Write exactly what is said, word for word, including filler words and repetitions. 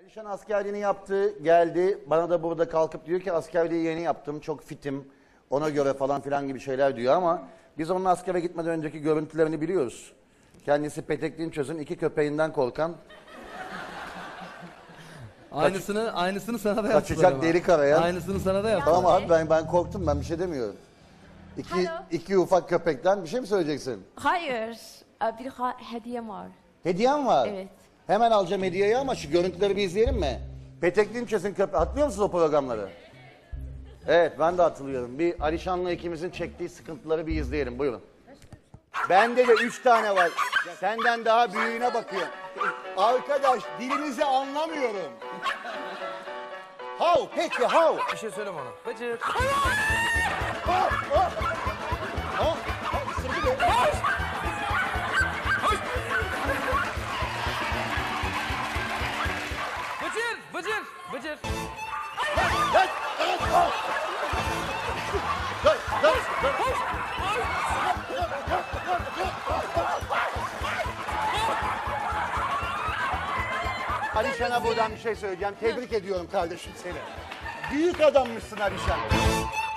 Alişan askerliğini yaptı, geldi. Bana da burada kalkıp diyor ki askerliği yeni yaptım, çok fitim. Ona göre falan filan gibi şeyler diyor ama biz onun askere gitmeden önceki görüntülerini biliyoruz. Kendisi Petek Dinçöz'ün iki köpeğinden korkan, Aynısını aynısını sana da yaptılar kaçacak ama. delik arayan. Aynısını sana da yaptılar. Tamam abi ben ben korktum, ben bir şey demiyorum. İki, Alo. iki ufak köpekten bir şey mi söyleyeceksin? Hayır. Ee, Bir ha- hediyem var. Hediyem var. Evet. Hemen alacağım hediyeyi ama şu görüntüleri bir izleyelim mi? Petek Dinçöz'ün köpeği. Hatırlıyor musunuz o programları? Evet ben de hatırlıyorum. Bir Alişan'la ikimizin çektiği sıkıntıları bir izleyelim. Buyurun. Bende de üç tane var. Senden daha büyüğüne bakıyorum. Arkadaş dilinizi anlamıyorum. How? Peki how? Bir şey söyle bana. Bıcır. Oh, oh. Oh, oh, ısırdı beni. Bıcır. Bıcır. Bıcır. Lan, lan, oh. Dur, dur, dur. Alişan'a buradan bir şey söyleyeceğim. Tebrik ediyorum kardeşim seni. Büyük adammışsın Alişan.